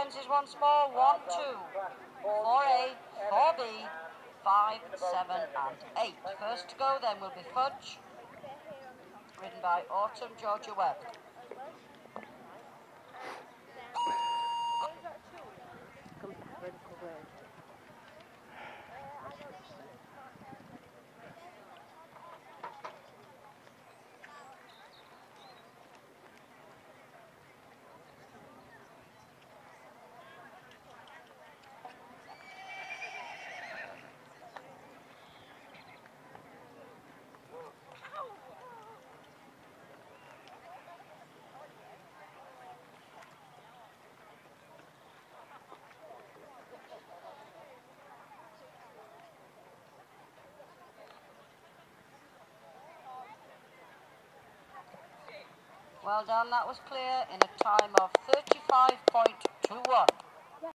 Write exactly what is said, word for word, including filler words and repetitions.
sequences once more. One, two, four A, four B, five, seven, and eight. First to go then will be Fudge, ridden by Autumn Georgia Webb. Well done, that was clear in a time of thirty-five point two one.